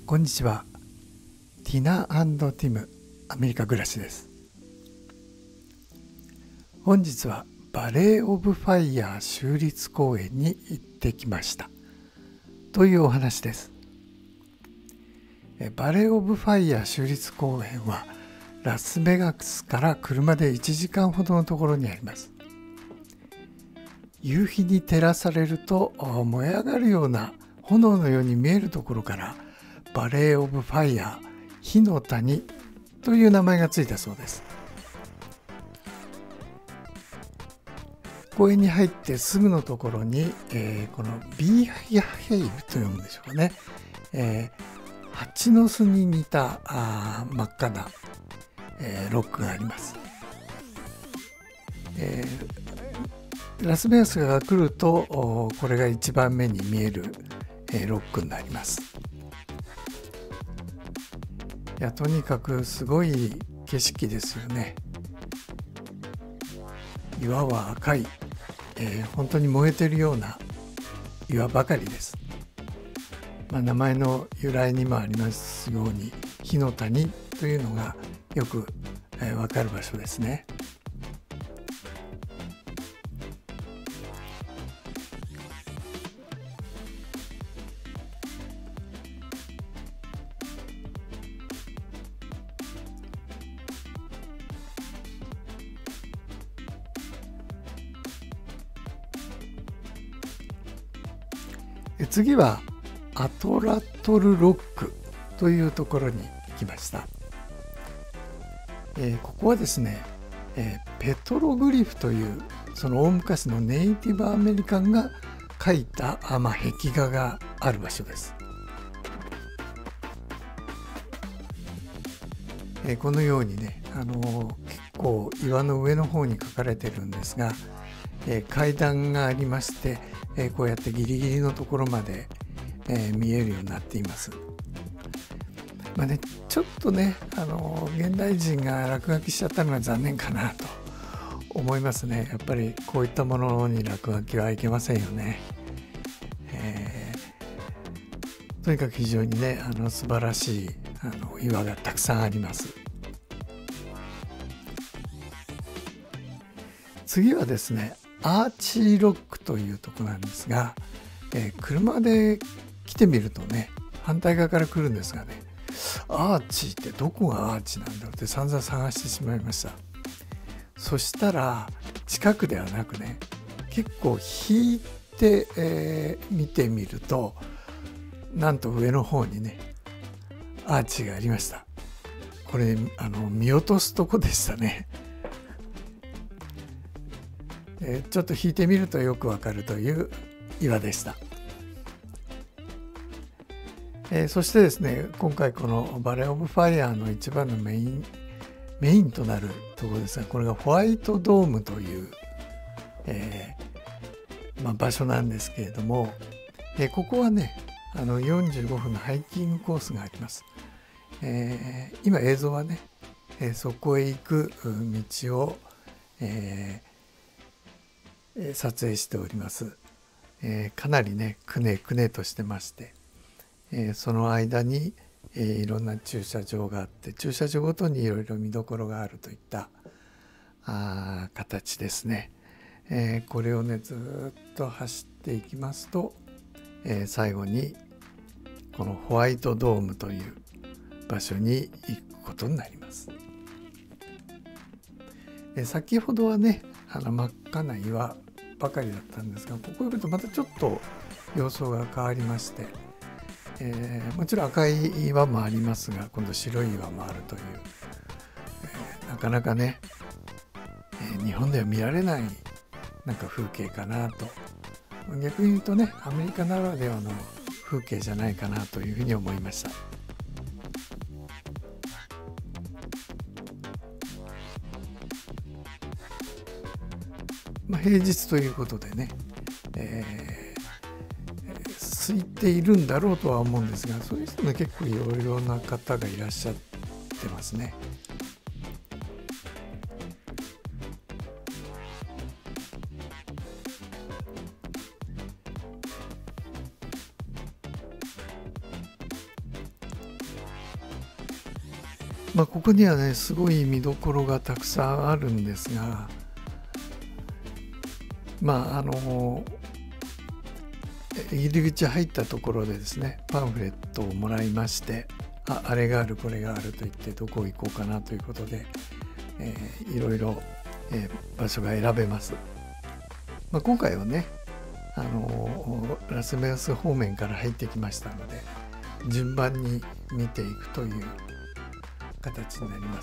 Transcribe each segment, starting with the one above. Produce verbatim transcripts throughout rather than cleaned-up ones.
こんにちは。ティナ&ティムアメリカ暮らしです。本日はバレー・オブ・ファイヤー州立公園に行ってきましたというお話です。バレー・オブ・ファイヤー州立公園はラスベガスから車でいちじかんほどのところにあります。夕日に照らされると燃え上がるような炎のように見えるところからバレー・オブ・ファイヤー火の谷という名前がついたそうです。公園に入ってすぐのところに、えー、このビーヒヘイブと読むんでしょうかね、えー、蜂の巣に似たあ真っ赤な、えー、ロックがあります。えー、ラスベガスが来るとこれが一番目に見える、えー、ロックになります。いや、とにかくすごい景色ですよね。岩は赤い、えー、本当に燃えてるような岩ばかりです。まあ、名前の由来にもありますように火の谷というのがよく、えー、分かる場所ですね。次はアトラトルロックというところに行きました。えー、ここはですね、えー、ペトログリフというその大昔のネイティブアメリカンが描いたあ、まあ、壁画がある場所です。えー、このようにね、あのー、結構岩の上の方に描かれてるんですが、えー、階段がありまして、えー、こうやってギリギリのところまで、えー、見えるようになっています。まあね、ちょっとね、あのー、現代人が落書きしちゃったのが残念かなと思いますね。やっぱりこういったものに落書きはいけませんよね。えー、とにかく非常にね、あの素晴らしいあの岩がたくさんあります。次はですね、アーチーロックというところなんですが、えー、車で来てみるとね、反対側から来るんですがね、アーチってどこがアーチなんだろうって散々探してしまいました。そしたら近くではなくね、結構引いて、えー、見てみると、なんと上の方にねアーチがありました。これあの見落とすとこでしたね。えー、ちょっと引いてみるとよくわかるという岩でした。えー、そしてですね、今回このバレー・オブ・ファイヤーの一番のメインメインとなるところですが、これがホワイトドームという、えーまあ、場所なんですけれども、えー、ここはね、あのよんじゅうごふんのハイキングコースがあります。えー、今映像はね、えー、そこへ行く道を、えー撮影しております。えー、かなりねくねくねとしてまして、えー、その間に、えー、いろんな駐車場があって、駐車場ごとにいろいろ見どころがあるといったあ形ですね。えー、これをねずっと走っていきますと、えー、最後にこのホワイトドームという場所に行くことになります。えー、先ほどはねあの真っ赤な岩ばかりだったんですが、ここへ来るとまたちょっと様相が変わりまして、えー、もちろん赤い岩もありますが、今度白い岩もあるという、えー、なかなかね、えー、日本では見られないなんか風景かなと、逆に言うとねアメリカならではの風景じゃないかなというふうに思いました。まあ、平日ということでね、えー、空いているんだろうとは思うんですが、そういう人も結構いろいろな方がいらっしゃってますね。 まあここにはねすごい見どころがたくさんあるんですが、まああの入り口入ったところでですねパンフレットをもらいまして、あ, あれがあるこれがあると言ってどこ行こうかなということで、えー、いろいろ、えー、場所が選べます。まあ、今回はねあのラスベガス方面から入ってきましたので順番に見ていくという形になります。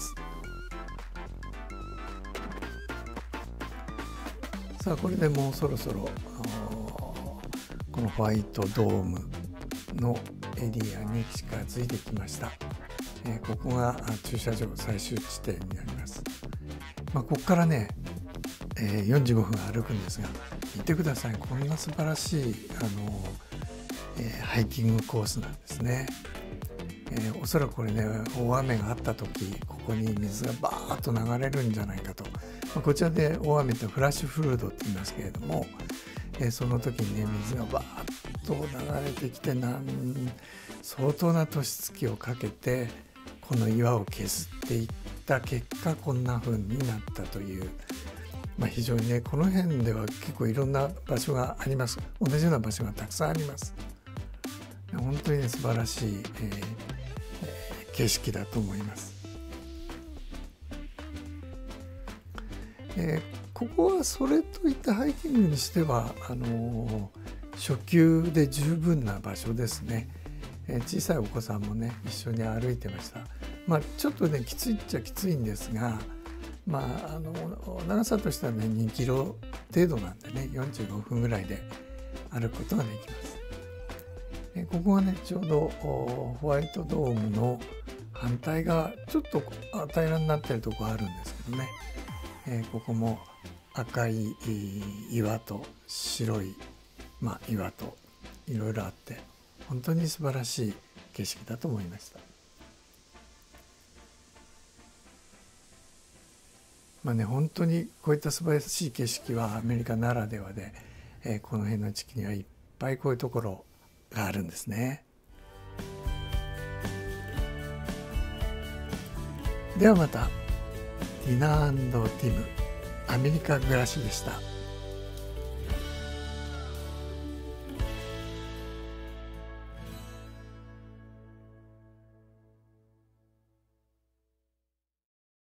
さあこれでもうそろそろこのホワイトドームのエリアに近づいてきました。えー、ここが駐車場最終地点になります。まあ、ここからね、えー、よんじゅうごふん歩くんですが、見てください、こんな素晴らしいあの、えー、ハイキングコースなんですね。えー、おそらくこれね大雨があった時ここに水がバーッと流れるんじゃないかと、まあ、こちらで大雨ってフラッシュフルードって言いますけれども、えー、その時にね水がバーッと流れてきてなん相当な年月をかけてこの岩を削っていった結果こんな風になったという、まあ、非常にねこの辺では結構いろんな場所があります。同じような場所がたくさんあります。本当にね素晴らしい、えー景色だと思います。えー、ここはそれといったハイキングにしてはあのー、初級で十分な場所ですね。えー、小さいお子さんもね一緒に歩いてました。まあちょっとねきついっちゃきついんですが、まああの長さとしてはねにキロ程度なんでねよんじゅうごふんぐらいで歩くことができます。えー、ここはねちょうどホワイトドームの反対側ちょっと平らになっているところあるんですけどね、えー、ここも赤い岩と白い、まあ、岩といろいろあって本当に素晴らしい景色だと思いました。まあね本当にこういった素晴らしい景色はアメリカならではで、えー、この辺の地域にはいっぱいこういうところがあるんですね。ではまた。ティナ&ティムアメリカ暮らしでした。